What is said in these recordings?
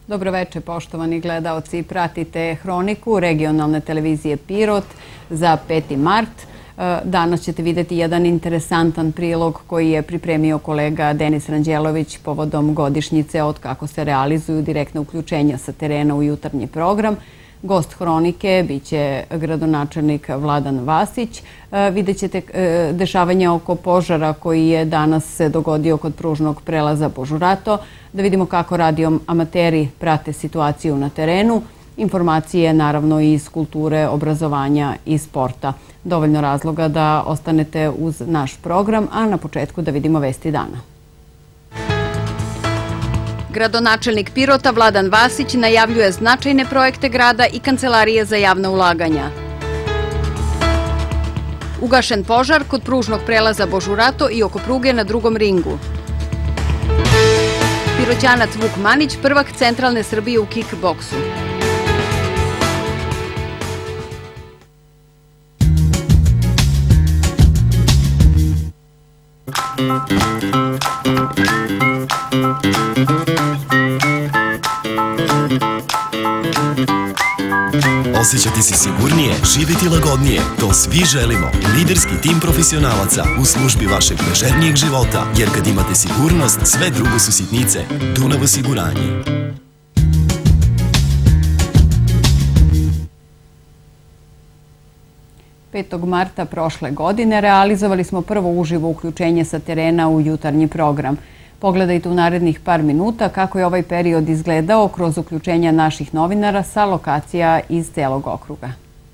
Dobroveče, poštovani gledaoci. Pratite Hroniku regionalne televizije Pirot za 5. mart. Danas ćete vidjeti jedan interesantan prilog koji je pripremio kolega Denis Ranđelović povodom godišnjice od kako se realizuju direktne uključenja sa terena u jutarnji program. Gost Hronike biće gradonačelnik Vladan Vasić. Vidjet ćete dešavanja oko požara koji je danas se dogodio kod pružnog prelaza Božurato. Da vidimo kako radio amateri prate situaciju na terenu. Informacije naravno iz kulture, obrazovanja i sporta. Dovoljno razloga da ostanete uz naš program, a na početku da vidimo vesti dana. Gradonačelnik Pirota Vladan Vasić najavljuje značajne projekte grada i kancelarije za javna ulaganja. Ugašen požar kod pružnog prelaza Božurato i oko pruge na drugom ringu. Piroćanac Vuk Manić, prvak centralne Srbije u kickboksu. Osjećati se sigurnije, živjeti lagodnije. To svi želimo. Liderski tim profesionalaca u službi vašeg ležernijeg života. Jer kad imate sigurnost, sve drugo su sitnice. Dunav osiguranje. Petog marta prošle godine realizovali smo prvo uživo uključenje sa terena u jutarnji program. Pogledajte u narednih par minuta kako je ovaj period izgledao kroz uključenja naših novinara sa lokacija iz celog okruga.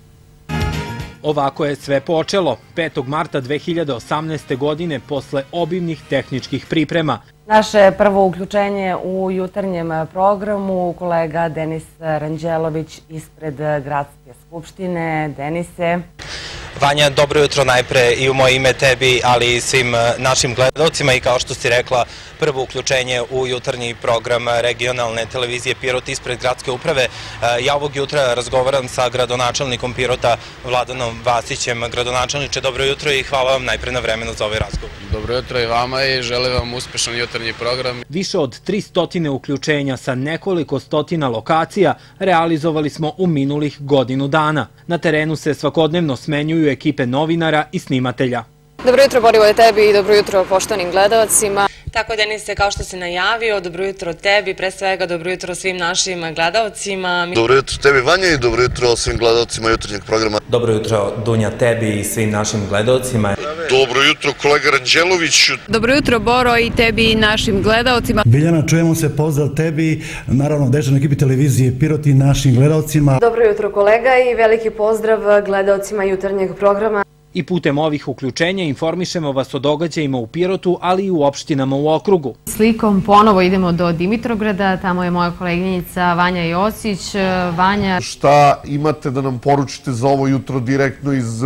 Ovako je sve počelo 5. marta 2018. godine posle obimnih tehničkih priprema. Naše prvo uključenje u jutarnjem programu kolega Denis Ranđelović ispred Gradske skupštine. Denise. Vanja, dobro jutro najpre i u moje ime tebi, ali i svim našim gledalcima i kao što si rekla, prvo uključenje u jutarnji program regionalne televizije Pirot ispred Gradske uprave. Ja ovog jutra razgovaram sa gradonačelnikom Pirota Vladanom Vasićem. Gradonačelniče, dobro jutro i hvala vam najpre na vremenu za ovaj razgovor. Dobro jutro i vama i želim vam uspešan jutarnji program. Više od 300 uključenja sa nekoliko stotina lokacija realizovali smo u minulih godinu dana. Na terenu se svakodnevno smenjuju ekipe novinara i snimatelja. Dobro jutro, Borivoje, tebi i dobro jutro poštovanim gledalcima. Tako, Denise, kao što si najavio, dobro jutro tebi, pre svega dobro jutro svim našim gledalcima. Dobro jutro tebi, Vanja, i dobro jutro svim gledalcima jutarnjeg programa. Dobro jutro, Dunja, tebi i svim našim gledalcima. Dobro jutro, kolega Ranđelović. Dobro jutro, Boro, i tebi i našim gledalcima. Biljana, čujemo se, pozdrav tebi, naravno dežurnoj ekipi televizije Pirot i našim gledalcima. Dobro jutro, kolega, i veliki pozdrav gledalcima jutarnjeg programa. I putem ovih uključenja informišemo vas o događajima u Pirotu, ali i u opštinama u okrugu. Slikom ponovo idemo do Dimitrograda, tamo je moja koleginica Vanja Josić. Vanja, šta imate da nam poručite za ovo jutro direktno iz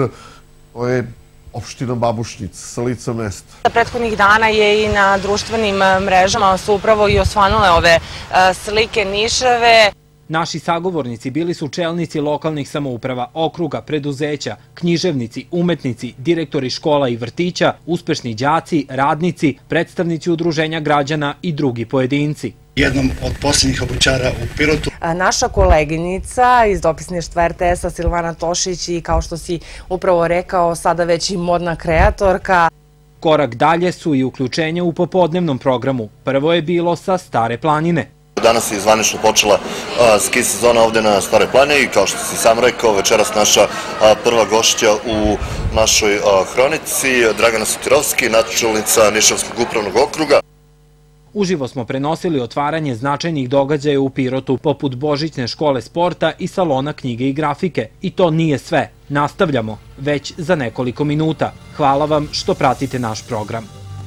opština Babušnic, sa lica mesta? Prethodnih dana je i na društvenim mrežama su upravo i osvanule ove slike Nišave. Naši sagovornici bili su čelnici lokalnih samouprava, okruga, preduzeća, književnici, umetnici, direktori škola i vrtića, uspešni đaci, radnici, predstavnici udruženja građana i drugi pojedinci. Jednom od posljednjih obućara u Pirotu. Naša koleginica iz dopisništva RTS-a Silvana Tošić i kao što si upravo rekao, sada već i modna kreatorka. Korak dalje su i uključenja u popodnevnom programu. Prvo je bilo sa Stare planine. Danas je zvanično počela ski sezona ovde na Stare planine i kao što si sam rekao, večeras naša prva gošća u našoj Hronici, Dragana Sotirovski, načelnica Nišavskog upravnog okruga. Uživo smo prenosili otvaranje značajnih događaja u Pirotu, poput Božićne škole sporta i salona knjige i grafike. I to nije sve. Nastavljamo već za nekoliko minuta. Hvala vam što pratite naš program.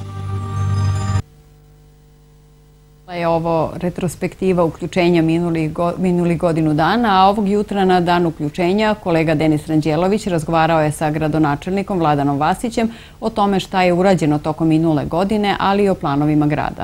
Je ovo retrospektiva uključenja minulih godinu dana, a ovog jutra na dan uključenja kolega Denis Ranđelović razgovarao je sa gradonačelnikom Vladanom Vasićem o tome šta je urađeno tokom minule godine, ali i o planovima grada.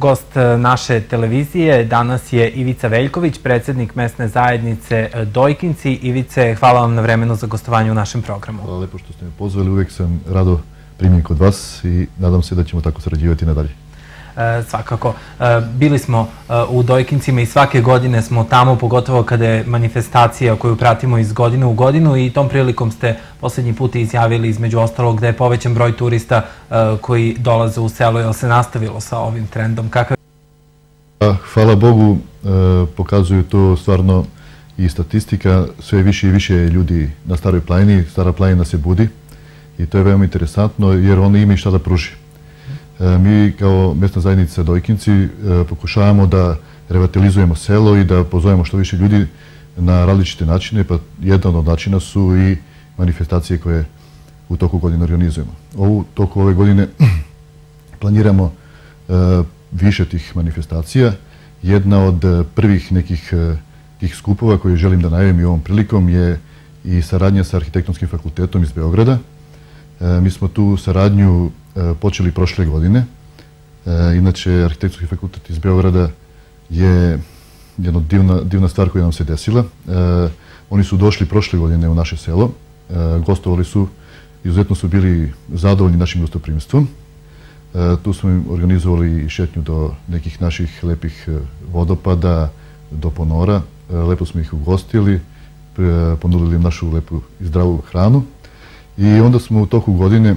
Gost naše televizije danas je Ivica Veljković, predsjednik mesne zajednice Dojkinci. Ivice, hvala vam na vremenu za gostovanje u našem programu. Hvala lepo što ste me pozvali, uvijek sam rado primjen kod vas i nadam se da ćemo tako sarađivati nadalje. Svakako. Bili smo u Dojkincima i svake godine smo tamo, pogotovo kada je manifestacija koju pratimo iz godine u godinu, i tom prilikom ste posljednji put izjavili između ostalog da je povećan broj turista koji dolaze u selo. Je li se nastavilo sa ovim trendom? Hvala Bogu, pokazuju to stvarno i statistika. Sve više i više ljudi na Staroj planini. Stara planina se budi i to je veoma interesantno jer oni imaju šta da pruži. Mi kao mesna zajednica Dojkinci pokušavamo da revitalizujemo selo i da pozovemo što više ljudi na različite načine, pa jedan od načina su i manifestacije koje u toku godine organizujemo. U toku ove godine planiramo više tih manifestacija. Jedna od prvih nekih tih skupova koje želim da najavim i ovom prilikom je i saradnja sa Arhitektonskim fakultetom iz Beograda. Mi smo tu saradnju počeli prošle godine. Inače, Arhitektonski fakultet iz Beograda je jedna divna stvar koja nam se desila. Oni su došli prošle godine u naše selo, gostovali su, izuzetno su bili zadovoljni našim gostoprimstvom. Tu smo im organizovali šetnju do nekih naših lepih vodopada, do ponora. Lepo smo ih ugostili, ponudili im našu lepu i zdravu hranu. I onda smo u toku godine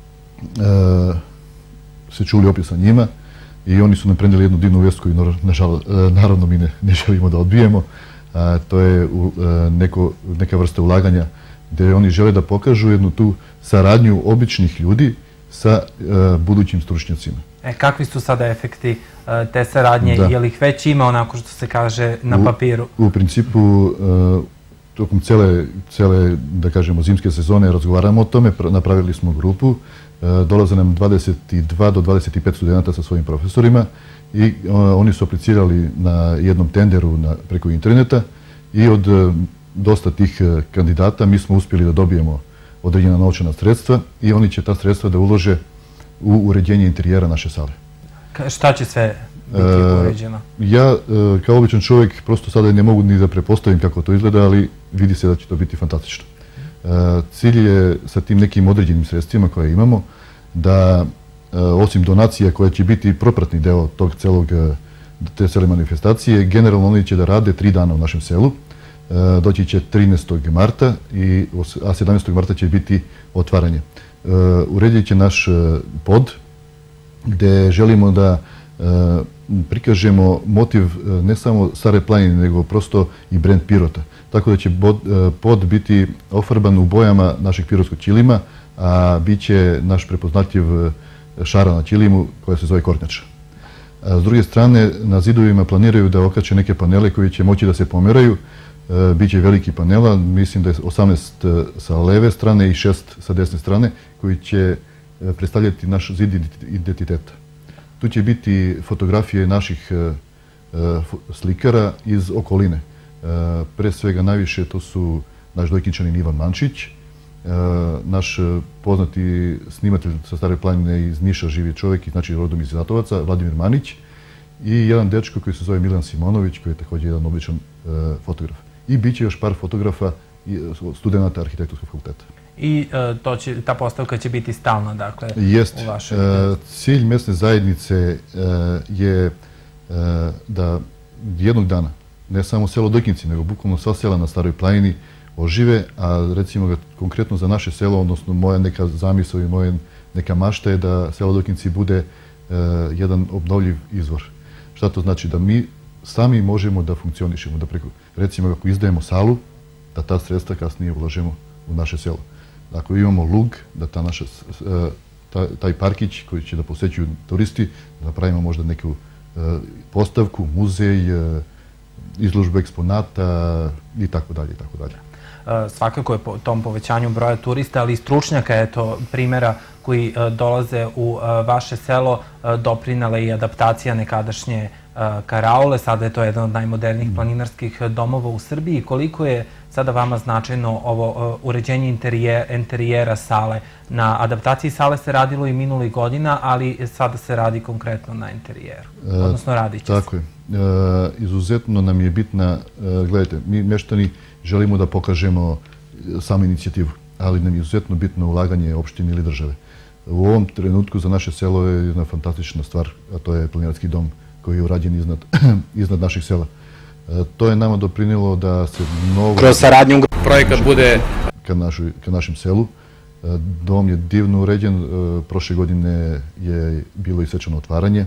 se čuli opet sa njima i oni su nam prenijeli jednu divnu vijest koju naravno mi ne želimo da odbijemo. To je neka vrsta ulaganja gdje oni žele da pokažu jednu tu saradnju običnih ljudi sa budućim stručnjacima. Kakvi su sada efekti te saradnje? Je li ih već ima onako što se kaže na papiru? U principu, tokom cele, da kažemo, zimske sezone razgovaramo o tome, napravili smo grupu, dolaze nam 22 do 25 studenta sa svojim profesorima i oni su aplicirali na jednom tenderu preko interneta i od dosta tih kandidata mi smo uspjeli da dobijemo određena novčana sredstva i oni će ta sredstva da ulože u uređenje interijera naše sale. Šta će sve biti uređeno? Ja, kao običan čovjek, prosto sada ne mogu ni da prepostavim kako to izgleda, ali vidi se da će to biti fantastično. Cilj je sa tim nekim određenim sredstvima koje imamo da, osim donacija koje će biti propratni deo te cele manifestacije, generalno oni će da rade 3 dana u našem selu. Doći će 13. marta, a 17. marta će biti otvaranje. Uredit će naš pod, gde želimo da prikažemo motiv ne samo Stare planine, nego prosto i brend Pirota. Tako da će pod biti ofarban u bojama našeg pirotskog ćilima, a bit će naš prepoznatljiv šara na ćilimu koja se zove Kornjača. S druge strane, na zidovima planiraju da okače neke panele koji će moći da se pomeraju. Biće veliki panela, mislim da je 18 sa leve strane i 6 sa desne strane, koji će predstavljati naš zid identiteta. Tu će biti fotografije naših slikara iz okoline. Pre svega najviše to su naš Dojkinčanin Ivan Mančić, naš poznati snimatelj sa Stare planine iz Niša, živi čovjek, znači rodom iz Zatovaca, Vladimir Manić, i jedan dečko koji se zove Milan Simonović, koji je također jedan običan fotograf. I bit će još par fotografa studenta Arhitektonskog fakulteta. I ta postavka će biti stalna, dakle, u vašoj... Cilj mesne zajednice je da jednog dana, ne samo selo Dojkinci, nego bukvalno sva sela na Staroj planini ožive, a recimo ga konkretno za naše selo, odnosno moja neka zamisao i moja neka mašta je da selo Dojkinci bude jedan obnovljiv izvor. Šta to znači? Da mi sami možemo da funkcionišemo, da recimo ako izdajemo salu, da ta sredstva kasnije ulažemo u naše selo. Dakle, imamo lug, da taj parkić koji će da posećuju turisti, da napravimo možda neku postavku, muzej, izložbu eksponata i tako dalje, i tako dalje. Svakako je po tom povećanju broja turista, ali i stručnjaka, eto, primjera koji dolaze u vaše selo, doprinala i adaptacija nekadašnje karaule, sada je to jedan od najmodernijih planinarskih domova u Srbiji. Koliko je sada vama značajno ovo uređenje interijera sale? Na adaptaciji sale se radilo i minulih godina, ali sada se radi konkretno na interijeru, odnosno radit će se. Tako je. Izuzetno nam je bitna, gledajte, mi meštani želimo da pokažemo samu inicijativu, ali nam je izuzetno bitno ulaganje opštine ili države. U ovom trenutku za naše selo je jedna fantastična stvar, a to je planinarski dom koji je urađen iznad naših sela. To je nama doprinilo da se mnogo... Kroz saradnju projekat bude... Ka našem selu. Dom je divno uređen, prošle godine je bilo i svečano otvaranje.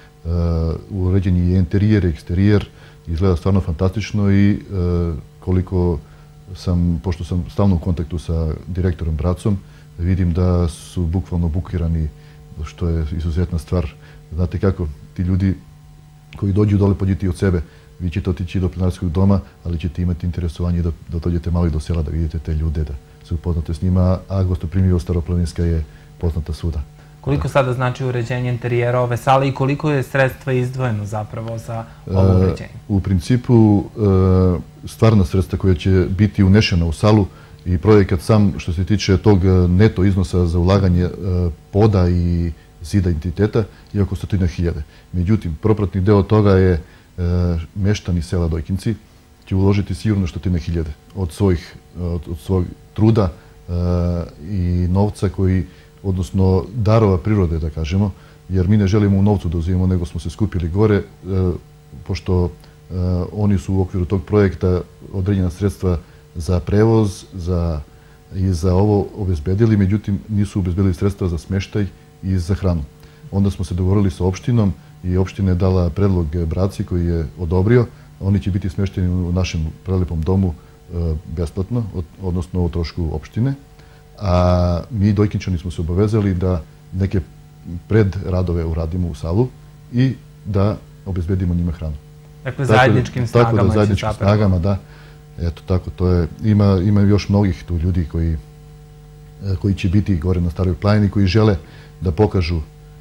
Uređen je interijer i eksterijer, izgleda stvarno fantastično i koliko sam, pošto sam stalno u kontaktu sa direktorom Bracom, vidim da su bukvalno bukirani, što je izuzetna stvar. Znate kako, ti ljudi koji dođu dole pođiti od sebe, vi ćete otići do planinarskog doma, ali ćete imati interesovanje da dođete malo i do sela, da vidite te ljude, da se upoznate s njima, a gostoprimljivost Staroplaninska je poznata svuda. Koliko sada znači uređenje interijera ove sale i koliko je sredstva izdvojeno zapravo za ovo uređenje? U principu, stvarna sredstva koja će biti unešena u salu i projekat sam, što se tiče tog neto iznosa za ulaganje poda i zida identiteta, je oko 100.000. Međutim, propratni deo toga je meštani sela Dojkinci će uložiti sigurno 100.000 od svog truda i novca koji, odnosno darova prirode, da kažemo, jer mi ne želimo u novcu da uzimamo, nego smo se skupili gore, pošto oni su u okviru tog projekta određena sredstva za prevoz i za ovo obezbedili, međutim nisu obezbedili sredstva za smeštaj i za hranu. Onda smo se dogovorili sa opštinom i opština je dala predlog Braci koji je odobrio. Oni će biti smešteni u našem prelepom domu besplatno, odnosno o trošku opštine. A mi Dojkinčani smo se obavezali da neke predradove uradimo u salu i da obezbedimo njima hranu. Dakle, zajedničkim snagama će zapravo. Tako da, zajedničkim snagama, da. Eto, tako, to je. Ima još mnogih tu ljudi koji će biti gore na Staroj planini, koji žele da pokažu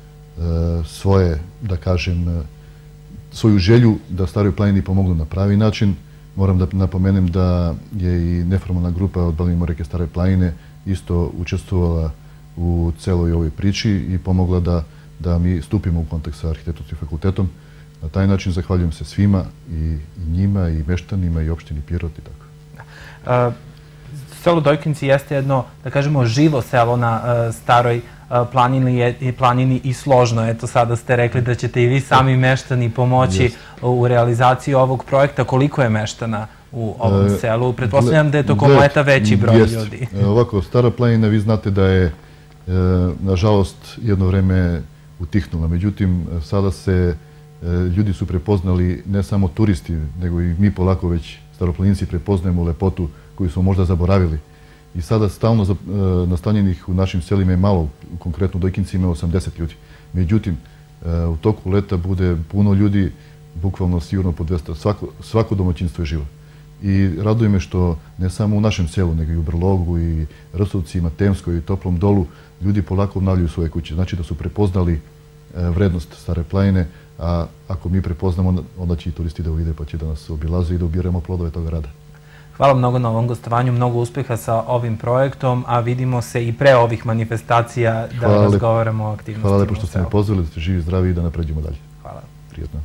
svoje, da kažem, svoju želju da Staroj planini pomognu na pravi način. Moram da napomenem da je i neformalna grupa od Balime reke Stare planine isto učestvovala u celoj ovoj priči i pomogla da mi stupimo u kontakt sa Arhitektonskim fakultetom. Na taj način zahvaljujem se svima, i njima, i meštanima, i opštini Pirot i tako. Selo Dojkinci jeste jedno, da kažemo, živo selo na Staroj planini i složno. Eto, sada ste rekli da ćete i vi sami meštani pomoći u realizaciji ovog projekta. Koliko je meštana u ovom selu? Pretpostavljam da je tokom leta veći broj ljudi. Ovako, Stara planina, vi znate da je, nažalost, jedno vreme utihnula. Međutim, sada ljudi su prepoznali, ne samo turisti, nego i mi polako već staroplaninci prepoznajemo lepotu koju smo možda zaboravili. I sada stalno nastanjenih u našim selima je malo, konkretno u Dojkinci ima 80 ljudi. Međutim, u toku leta bude puno ljudi, bukvalno sigurno po 200, svako domaćinstvo je živo. I raduje me što ne samo u našem selu, nego i u Brlogu, i Rsovci, i Matemskoj, i Toplom Dolu, ljudi polako obnavljaju svoje kuće. Znači da su prepoznali vrednost Stare planine, a ako mi prepoznamo, onda će i turisti da uvide, pa će da nas obilaze i da ubiramo plodove toga rada. Hvala mnogo na ovom gostovanju, mnogo uspeha sa ovim projektom, a vidimo se i pre ovih manifestacija da razgovaramo o aktivnostima. Hvala lepo što ste me pozvali, da ste živi, zdravi i da napređemo dalje. Hvala. Prijetno.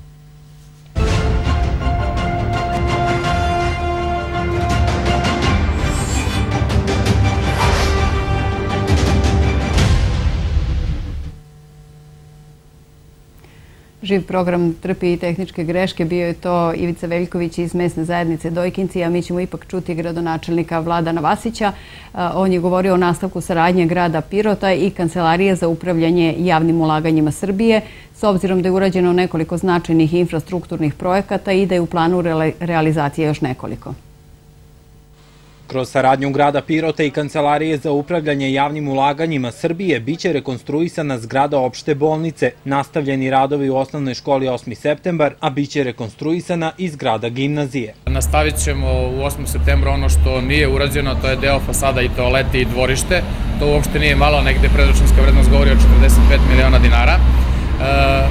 Živ program trpi i tehničke greške. Bio je to Ivica Veljković iz mesne zajednice Dojkinci, a mi ćemo ipak čuti gradonačelnika Vladana Vasića. On je govorio o nastavku saradnje grada Pirota i Kancelarije za upravljanje javnim ulaganjima Srbije, s obzirom da je urađeno nekoliko značajnih infrastrukturnih projekata i da je u planu realizacije još nekoliko. Kroz saradnju grada Pirota i Kancelarije za upravljanje javnim ulaganjima Srbije biće rekonstruisana zgrada opšte bolnice, nastavljeni radovi u osnovnoj školi 8. septembar, a biće rekonstruisana i zgrada gimnazije. Nastavit ćemo u 8. septembru ono što nije urađeno, to je deo fasada i toalete i dvorište. To uopšte nije malo, negde predračunska vrednost govori o 45 miliona dinara.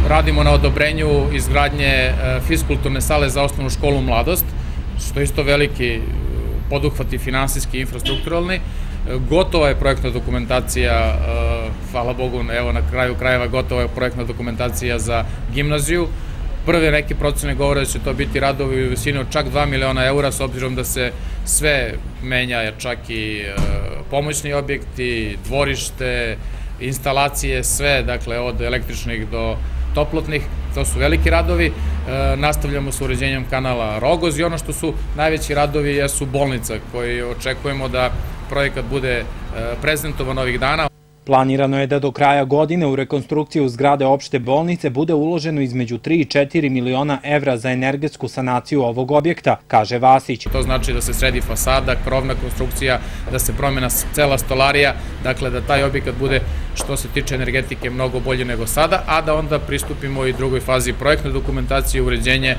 radimo na odobrenju izgradnje fiskulturne sale za osnovnu školu Mladost, što je isto veliki poduhvat i finansijski i infrastrukturalni. Gotova je projektna dokumentacija, hvala Bogu, evo na kraju krajeva gotova je projektna dokumentacija za gimnaziju. Prve neke procene govore da će to biti radovi u visini od čak 2 miliona eura, s obzirom da se sve menja, jer čak i pomoćni objekti, dvorište, instalacije, sve, dakle od električnih do toplotnih, to su veliki radovi. Nastavljamo sa uređenjem kanala Rogoz i ono što su najveći radovi jesu bolnica koji očekujemo da projekat bude prezentovan ovih dana. Planirano je da do kraja godine u rekonstrukciju zgrade opšte bolnice bude uloženo između 3 i 4 miliona evra za energetsku sanaciju ovog objekta, kaže Vasić. To znači da se sredi fasada, krovna konstrukcija, da se promena cela stolarija, dakle da taj objekat bude što se tiče energetike mnogo bolje nego sada, a da onda pristupimo i drugoj fazi projektne dokumentacije, uređenje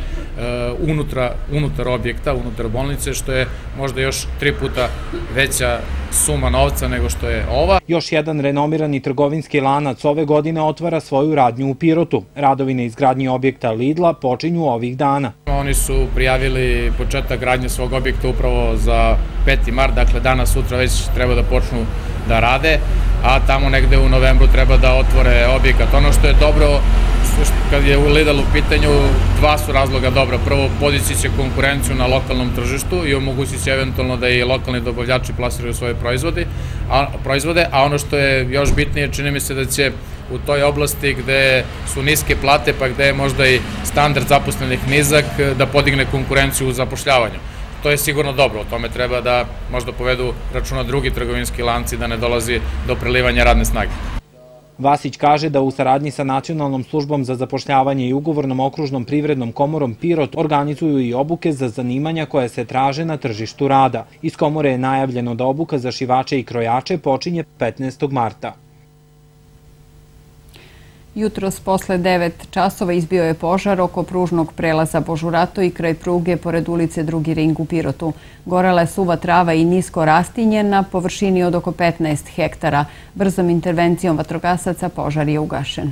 unutar objekta, unutar bolnice, što je možda još 3 puta veća suma novca nego što je ova. Još jedan renomirani trgovinski lanac ove godine otvara svoju radnju u Pirotu. Radovi na izgradnji objekta Lidla počinju ovih dana. Oni su prijavili početak gradnje svog objekta upravo za 5. mart, dakle danas, sutra već treba da počnu da rade, a tamo negde u novembru treba da otvore objekat. Ono što je dobro, kad je Lidl u pitanju, dva su razloga dobra. Prvo, podići će konkurenciju na lokalnom tržištu i omogućit će eventualno da i lokalni dobavljači plasiraju svoje proizvode, a ono što je još bitnije, čini mi se da će u toj oblasti gde su niske plate, pa gde je možda i standard zaposlenih nizak, da podigne konkurenciju u zapošljavanju. To je sigurno dobro, o tome treba da možda povedu računa drugi trgovinski lanci, da ne dolazi do prelivanja radne snage. Vasić kaže da u saradnji sa Nacionalnom službom za zapošljavanje i Ugovornom okružnom privrednom komorom Pirot organizuju i obuke za zanimanja koje se traže na tržištu rada. Iz komore je najavljeno da obuka za šivače i krojače počinje 15. marta. Jutros posle 9 časova izbio je požar oko pružnog prelaza Božurato i kraj pruge pored ulice Drugi ring u Pirotu. Gorela je suva trava i nisko rastinje na površini od oko 15 hektara. Brzom intervencijom vatrogasaca požar je ugašen.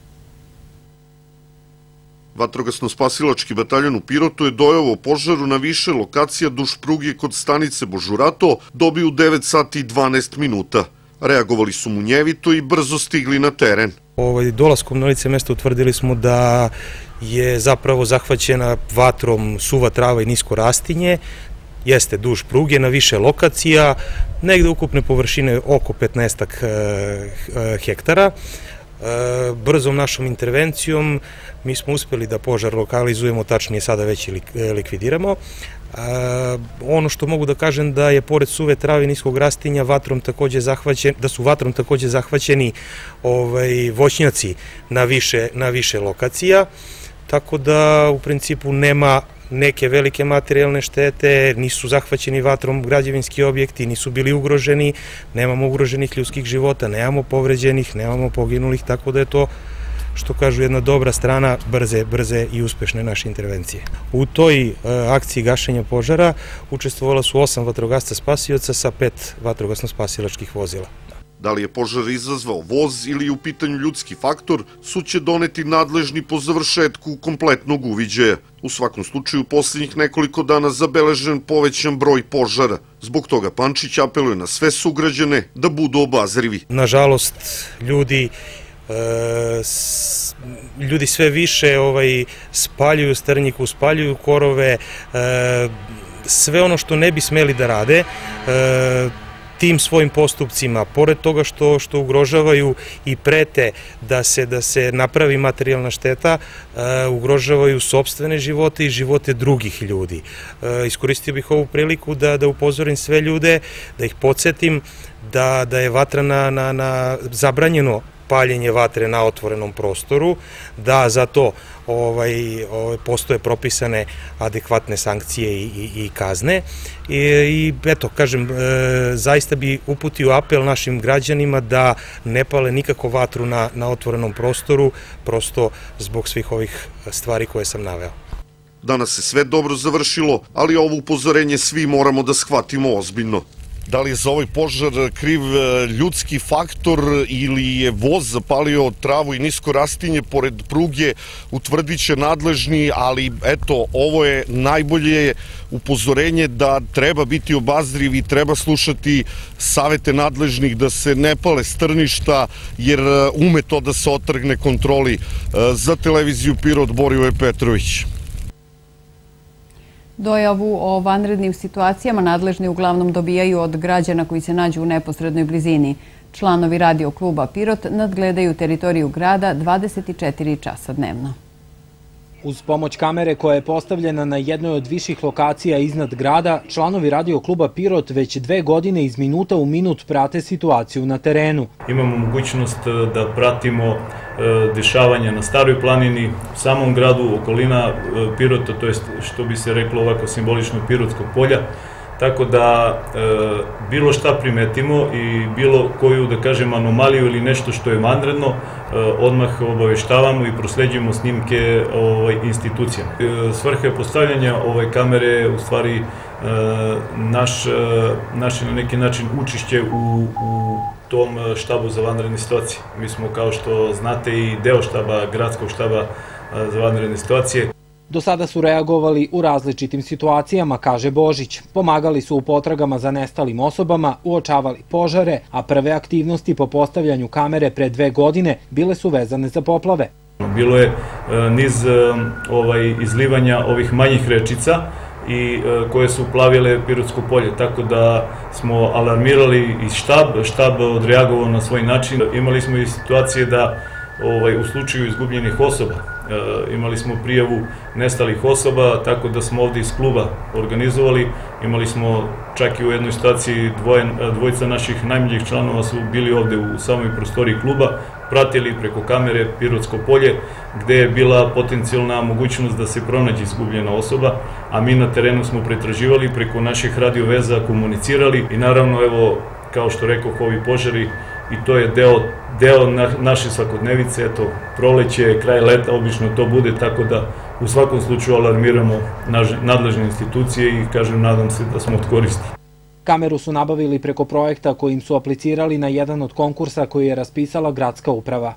Vatrogasno-spasilački bataljon u Pirotu je dojavio požaru na više lokacija duž pruge kod stanice Božurato dobio u 9 sati i 12 minuta. Reagovali su munjevito i brzo stigli na teren. Dolaskom na lice mesta utvrdili smo da je zapravo zahvaćena vatrom suva trava i nisko rastinje, jeste duž pruge na više lokacija, negde ukupne površine oko 15 hektara. Brzom našom intervencijom mi smo uspeli da požar lokalizujemo, tačnije sada već i likvidiramo. Ono što mogu da kažem da je pored suve trave i niskog rastinja da su vatrom takođe zahvaćeni voćnjaci na više lokacija, tako da u principu nema neke velike materijalne štete, nisu zahvaćeni vatrom građevinski objekti, nisu bili ugroženi, nemamo ugroženih ljudskih života, nemamo povređenih, nemamo poginulih, tako da je to, što kažu, jedna dobra strana brze i uspešne naše intervencije. U toj akciji gašenja požara učestvovala su 8 vatrogasca spasioca sa 5 vatrogasno-spasilačkih vozila. Da li je požar izazvao voz ili je u pitanju ljudski faktor, sud će doneti nadležni po završetku kompletnog uviđaja. U svakom slučaju, posljednjih nekoliko dana zabeležen povećan broj požara. Zbog toga Pančić apeluje na sve sugrađane da budu obazrivi. Nažalost, ljudi sve više spaljuju strnjiku, spaljuju korove, sve ono što ne bi smeli da rade, tim svojim postupcima, pored toga što ugrožavaju i prete da se napravi materijalna šteta, ugrožavaju sopstvene živote i živote drugih ljudi. Iskoristio bih ovu priliku da upozorim sve ljude, da ih podsjetim da je vatra na zabranjeno paljenje vatre na otvorenom prostoru, da za to postoje propisane adekvatne sankcije i kazne. I eto, kažem, zaista bi uputio apel našim građanima da ne pale nikako vatru na otvorenom prostoru, prosto zbog svih ovih stvari koje sam naveo. Danas se sve dobro završilo, ali ovo upozorenje svi moramo da shvatimo ozbiljno. Da li je za ovaj požar kriv ljudski faktor ili je voz zapalio travu i nisko rastinje pored pruge, utvrdit će nadležni, ali eto, ovo je najbolje upozorenje da treba biti obazriv i treba slušati savete nadležnih da se ne pale strništa, jer ume to da se otrgne kontroli. Za televiziju Pirot, Borivoje Petrović. Dojavu o vanrednim situacijama nadležni uglavnom dobijaju od građana koji se nađu u neposrednoj blizini. Članovi radio kluba Pirot nadgledaju teritoriju grada 24 časa dnevno. Uz pomoć kamere koja je postavljena na jednoj od viših lokacija iznad grada, članovi radio kluba Pirot već 2 godine iz minuta u minut prate situaciju na terenu. Imamo mogućnost da pratimo dešavanja na Staroj planini, u samom gradu, okolina Pirota, to je što bi se reklo ovako simbolično Pirotskog polja. Tako da bilo šta primetimo i bilo koju, da kažem, anomaliju ili nešto što je vanredno, odmah obaveštavamo i prosleđujemo snimke institucijama. Svrha je postavljanja ove kamere u stvari naše na neki način učešće u tom štabu za vanredne situacije. Mi smo, kao što znate, i deo štaba, gradskog štaba za vanredne situacije. Do sada su reagovali u različitim situacijama, kaže Božić. Pomagali su u potragama za nestalim osobama, uočavali požare, a prve aktivnosti po postavljanju kamere pre 2 godine bile su vezane za poplave. Bilo je niz izlivanja ovih manjih rečica i koje su plavile Pirotsko polje, tako da smo alarmirali i štab odreagovao na svoj način. Imali smo i situacije da u slučaju izgubljenih osoba imali smo prijavu nestalih osoba, tako da smo ovde iz kluba organizovali. Imali smo čak i u jednoj situaciji dvojica naših najmiljih članova su bili ovde u samoj prostoriji kluba, pratili preko kamere Pirotsko polje, gde je bila potencijalna mogućnost da se pronađe izgubljena osoba, a mi na terenu smo pretraživali, preko naših radio veza komunicirali i naravno, evo, kao što rekoh, ovi požari, i to je deo naše svakodnevice, eto, proleće, kraj leta, obično to bude, tako da u svakom slučaju alarmiramo nadležne institucije i, kažem, nadam se da smo od koristi. Kameru su nabavili preko projekta kojim su aplicirali na jedan od konkursa koji je raspisala gradska uprava.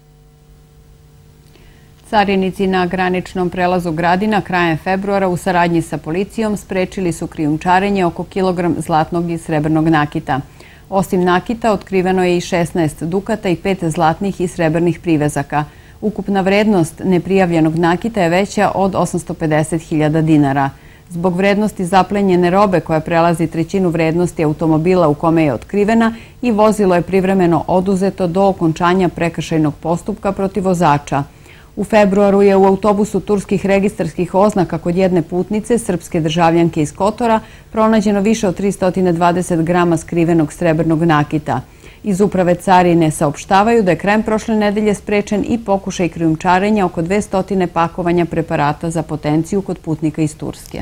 Carinici na graničnom prelazu Gradina krajem februara u saradnji sa policijom sprečili su krijumčarenje oko kilogram zlatnog i srebrnog nakita. Osim nakita, otkriveno je i 16 dukata i 5 zlatnih i srebrnih privezaka. Ukupna vrednost neprijavljenog nakita je veća od 850.000 dinara. Zbog vrednosti zaplenjene robe koja prelazi 1/3 vrednosti automobila u kome je otkrivena i vozilo je privremeno oduzeto do okončanja prekršajnog postupka protiv vozača. U februaru je u autobusu turskih registarskih oznaka kod jedne putnice, srpske državljanke iz Kotora, pronađeno više od 320 grama skrivenog srebrnog nakita. Iz uprave carine saopštavaju da je krajem prošle nedelje sprečen i pokušaj krijumčarenja oko 200 pakovanja preparata za potenciju kod putnika iz Turske.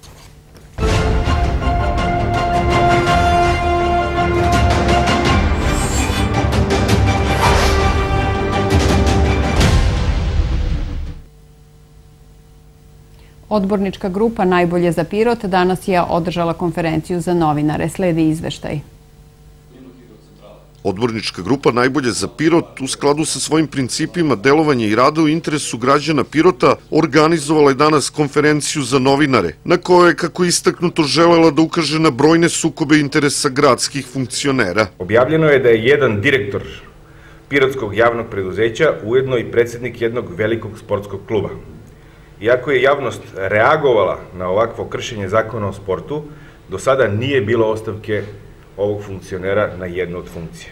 Odbornička grupa Najbolje za Pirot danas je održala konferenciju za novinare. Sledi izveštaj. Odbornička grupa Najbolje za Pirot u skladu sa svojim principima delovanja i rada u interesu građana Pirota organizovala je danas konferenciju za novinare, na kojoj je, kako istaknuto, želela da ukaže na brojne sukobe interesa gradskih funkcionera. Objavljeno je da je jedan direktor Pirotskog javnog preduzeća ujedno i predsjednik jednog velikog sportskog kluba. Iako je javnost reagovala na ovakvo kršenje zakona o sportu, do sada nije bilo ostavke ovog funkcionera na jednu od funkcija.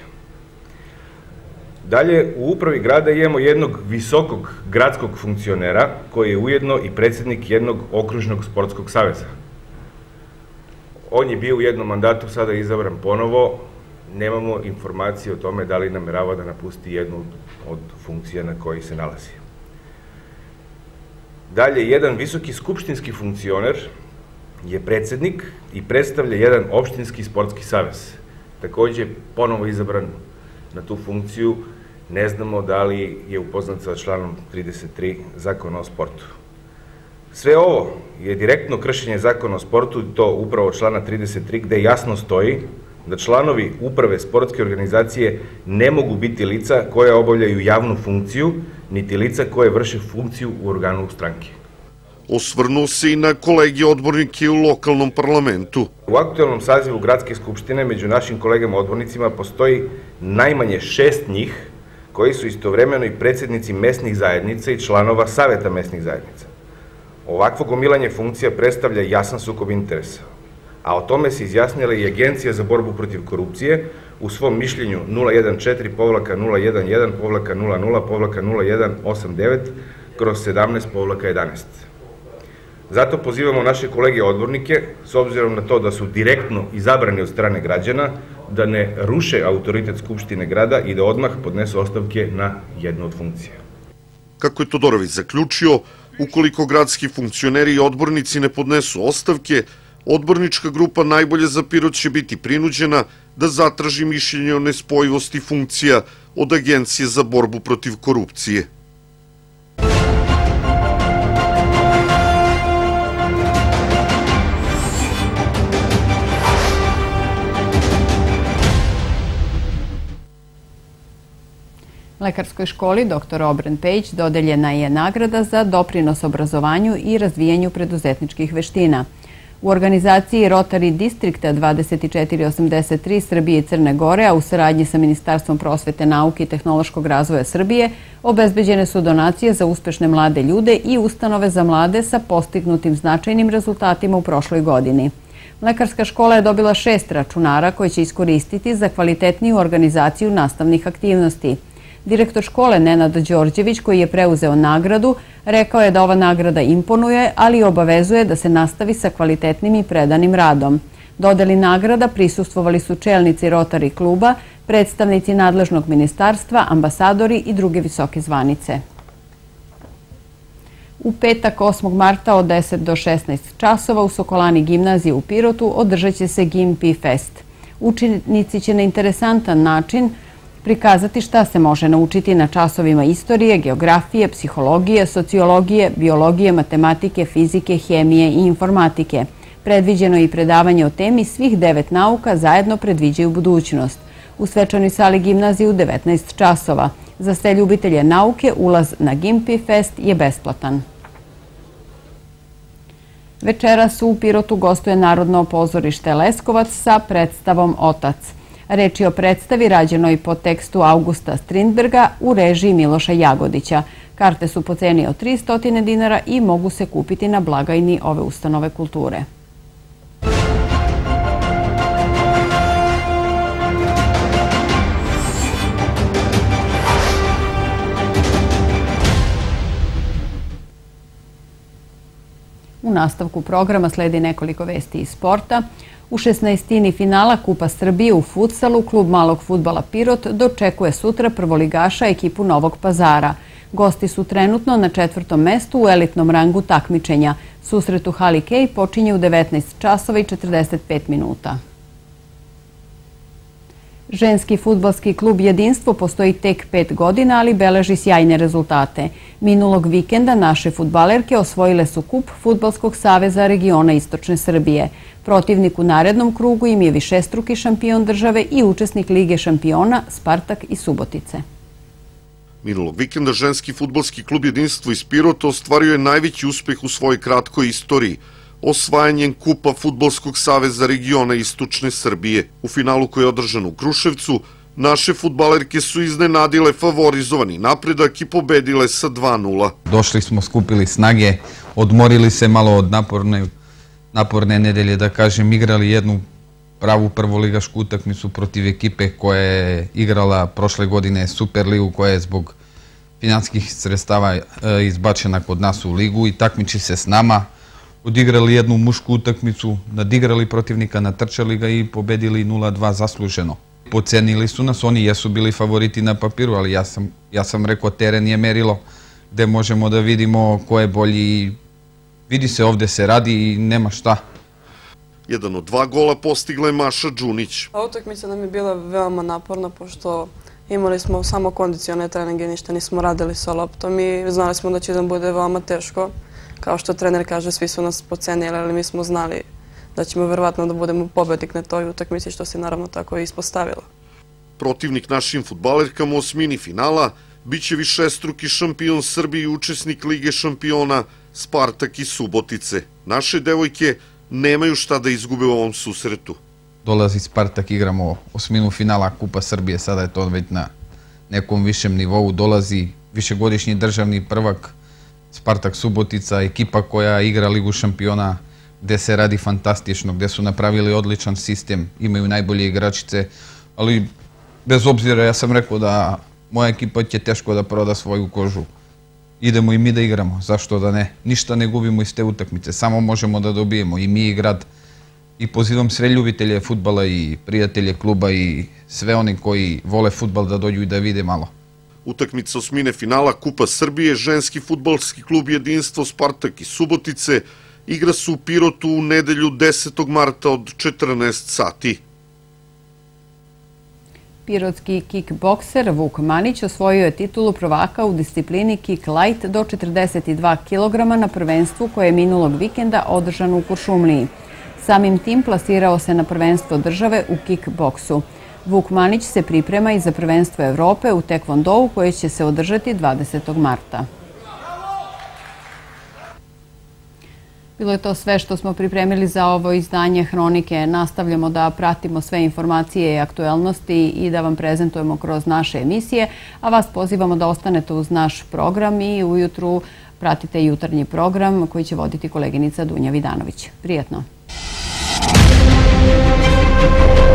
Dalje, u upravi grada imamo jednog visokog gradskog funkcionera koji je ujedno i predsjednik jednog okružnog sportskog saveza. On je bio u jednom mandatu, sada je izabran ponovo. Nemamo informacije o tome da li namerava da napusti jednu od funkcija na koji se nalazi. Dalje, jedan visoki skupštinski funkcioner je predsjednik i predstavlja jedan opštinski sportski savez. Takođe, ponovo izabran na tu funkciju, ne znamo da li je upoznat sa članom 33 zakona o sportu. Sve ovo je direktno kršenje zakona o sportu, to upravo člana 33, gde jasno stoji da članovi uprave sportske organizacije ne mogu biti lica koja obavljaju javnu funkciju, niti lica koje vrše funkciju u organu stranke. Osvrnuo se i na kolege odbornike u lokalnom parlamentu. U aktualnom sazivu Gradske skupštine među našim kolegama odbornicima postoji najmanje 6 njih koji su istovremeno i predsjednici mesnih zajednica i članova saveta mesnih zajednica. Ovakvo gomilanje funkcija predstavlja jasan sukob interesa, a o tome se izjasnila i Agencija za borbu protiv korupcije u svom mišljenju 014-0000-00-0189/17/11. Zato pozivamo naše kolege odbornike, s obzirom na to da su direktno izabrani od strane građana, da ne ruše autoritet Skupštine grada i da odmah podnesu ostavke na jednu od funkcija. Kako je Todorović zaključio, ukoliko gradski funkcioneri i odbornici ne podnesu ostavke, odbornička grupa Najbolje za Pirot će biti prinuđena da zatraži mišljenje o nespojivosti funkcija od Agencije za borbu protiv korupcije. Lekarskoj školi dr. Obren Pejić dodeljena je nagrada za doprinos obrazovanju i razvijanju preduzetničkih veština. U organizaciji Rotary Distrikta 2483 Srbije i Crne Gore, a u saradnji sa Ministarstvom prosvete, nauke i tehnološkog razvoja Srbije, obezbeđene su donacije za uspešne mlade ljude i ustanove za mlade sa postignutim značajnim rezultatima u prošloj godini. Lekarska škola je dobila 6 računara koje će iskoristiti za kvalitetniju organizaciju nastavnih aktivnosti. Direktor škole Nenad Đorđević, koji je preuzeo nagradu, rekao je da ova nagrada imponuje, ali obavezuje da se nastavi sa kvalitetnim i predanim radom. Dodeli nagrada prisustvovali su čelnici Rotary kluba, predstavnici nadležnog ministarstva, ambasadori i druge visoke zvanice. U petak 8. marta od 10 do 16 časova u Sokolani gimnaziji u Pirotu održat će se Gimpi Fest. Učenici će na interesantan način prikazati šta se može naučiti na časovima istorije, geografije, psihologije, sociologije, biologije, matematike, fizike, hemije i informatike. Predviđeno je i predavanje o temi svih 9 nauka zajedno predviđaju budućnost. U svečanoj sali gimnazije u 19 časova. Za sve ljubitelje nauke ulaz na Gimpi Fest je besplatan. Večeras u Pirotu gostuje Narodno pozorište Leskovac sa predstavom Otac. Reč je o predstavi rađenoj po tekstu Augusta Strindberga u režiji Miloša Jagodića. Karte su po ceni od 300 dinara i mogu se kupiti na blagajni ove ustanove kulture. U nastavku programa sledi nekoliko vesti iz sporta. U 16. finala Kupa Srbije u futsalu klub malog fudbala Pirot dočekuje sutra prvoligaša ekipu Novog Pazara. Gosti su trenutno na 4. mestu u elitnom rangu takmičenja. Susret u hali Kej počinje u 19 časova i 45 minuta. Ženski fudbalski klub Jedinstvo postoji tek 5 godina, ali beleži sjajne rezultate. Minulog vikenda naše fudbalerke osvojile su kup Fudbalskog saveza regiona Istočne Srbije. Protivnik u narednom krugu im je višestruki šampion države i učesnik Lige šampiona Spartak iz Subotice. Minulog vikenda ženski fudbalski klub Jedinstvo iz Pirota ostvario je najveći uspeh u svojoj kratkoj istoriji, osvajanjem kupa Fudbalskog saveza regiona Istočne Srbije. U finalu koji je održan u Kruševcu, naše fudbalerke su iznenadile favorizovani napredak i pobedile sa 2:0. Došli smo, skupili snage, odmorili se malo od naporne nedelje, da kažem, igrali jednu pravu prvoligašku utakmicu protiv ekipe koja je igrala prošle godine Superligu, koja je zbog finansijskih sredstava izbačena kod nas u ligu i takmiči se s nama. Odigrali jednu mušku utakmicu, nadigrali protivnika, natrčali ga i pobedili 0:2 zasluženo. Pocenili su nas, oni jesu bili favoriti na papiru, ali ja sam rekao teren je merilo gde možemo da vidimo ko je bolji. Vidi se, ovde se radi i nema šta. Jedan od 2 gola postigla je Maša Đunić. Utakmica nam je bila veoma naporna, pošto imali smo samo kondicione treninge, ništa nismo radili sa loptom i znali smo da će nam bude veoma teško. kao što trener kaže, svi su nas pocenili, ali mi smo znali da ćemo verovatno da budemo pobednik na toj utakmici, što se naravno tako i ispostavilo. Protivnik našim fudbalerkama u osmini finala biće višestruki šampion Srbije i učesnik Lige šampiona Spartak iz Subotice. Naše devojke nemaju šta da izgube u ovom susretu. Dolazi Spartak, igramo osminu finala Kupa Srbije, sada je to već na nekom višem nivou. Dolazi višegodišnji državni prvak Spartak Subotica, ekipa koja igra Ligu šampiona, gde se radi fantastično, gde su napravili odličan sistem, imaju najbolje igračice, ali bez obzira, ja sam rekao da moja ekipa će teško da proda svoju kožu. Idemo i mi da igramo, zašto da ne? Ništa ne gubimo iz te utakmice, samo možemo da dobijemo i mi i grad. I pozivam sve ljubitelje fudbala i prijatelje kluba i sve oni koji vole fudbal da dođu i da vide malo. Utakmica osmine finala Kupa Srbije, ženski fudbalski klub Jedinstvo Spartak iz Subotice igra se u Pirotu u nedelju 10. marta od 14 sati. Pirotski kickbokser Vuk Manić osvojio je titulu prvaka u disciplini kick light do 42 kg na prvenstvu koje je minulog vikenda održano u Kuršumliji. Samim tim plasirao se na prvenstvo države u kickboksu. Vuk Manić se priprema i za prvenstvo Evrope u tekvondou koje će se održati 20. marta. Bilo je to sve što smo pripremili za ovo izdanje Hronike. Nastavljamo da pratimo sve informacije i aktuelnosti i da vam prezentujemo kroz naše emisije, a vas pozivamo da ostanete uz naš program i ujutru pratite jutarnji program koji će voditi koleginica Dunja Vidanović. Prijetno!